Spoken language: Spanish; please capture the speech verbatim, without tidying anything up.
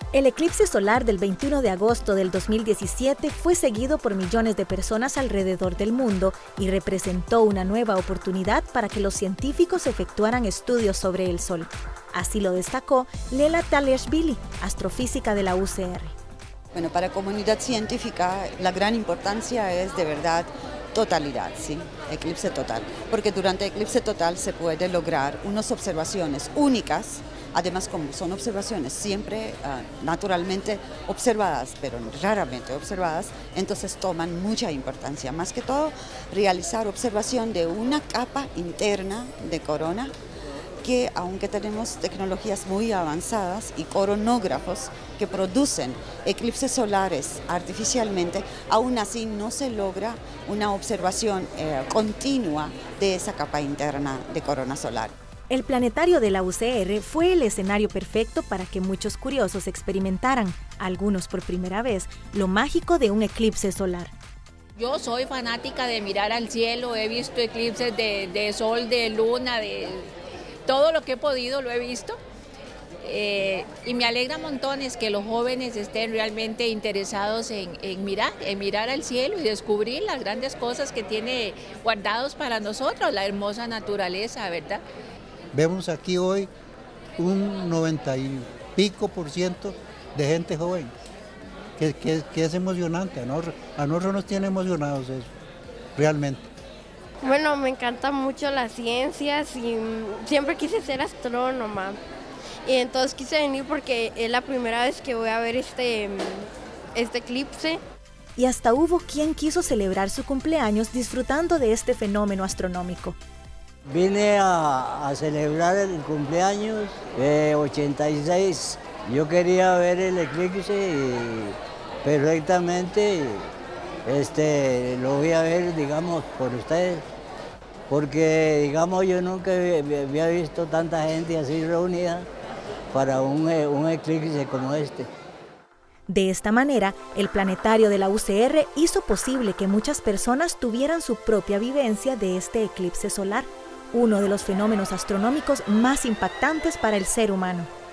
El eclipse solar del veintiuno de agosto del dos mil diecisiete fue seguido por millones de personas alrededor del mundo y representó una nueva oportunidad para que los científicos efectuaran estudios sobre el Sol. Así lo destacó Lela Talashvili, astrofísica de la U C R. Bueno, para la comunidad científica la gran importancia es de verdad totalidad, ¿sí? Eclipse total, porque durante el eclipse total se puede lograr unas observaciones únicas. Además, como son observaciones siempre uh, naturalmente observadas, pero raramente observadas, entonces toman mucha importancia. Más que todo, realizar observación de una capa interna de corona que, aunque tenemos tecnologías muy avanzadas y coronógrafos que producen eclipses solares artificialmente, aún así no se logra una observación eh, continua de esa capa interna de corona solar. El planetario de la U C R fue el escenario perfecto para que muchos curiosos experimentaran, algunos por primera vez, lo mágico de un eclipse solar. Yo soy fanática de mirar al cielo, he visto eclipses de, de sol, de luna, de todo lo que he podido lo he visto. Eh, y me alegra montones que los jóvenes estén realmente interesados en, en mirar, en mirar al cielo y descubrir las grandes cosas que tiene guardados para nosotros, la hermosa naturaleza, ¿verdad? Vemos aquí hoy un noventa y pico por ciento de gente joven, que, que, que es emocionante, a nosotros, a nosotros nos tiene emocionados eso, realmente. Bueno, me encantan mucho las ciencias y siempre quise ser astrónoma. Y entonces quise venir porque es la primera vez que voy a ver este, este eclipse. Y hasta hubo quien quiso celebrar su cumpleaños disfrutando de este fenómeno astronómico. Vine a, a celebrar el cumpleaños de ochenta y seis. Yo quería ver el eclipse y perfectamente este, lo voy a ver, digamos, por ustedes. Porque, digamos, yo nunca había visto tanta gente así reunida para un, un eclipse como este. De esta manera, el planetario de la U C R hizo posible que muchas personas tuvieran su propia vivencia de este eclipse solar, uno de los fenómenos astronómicos más impactantes para el ser humano.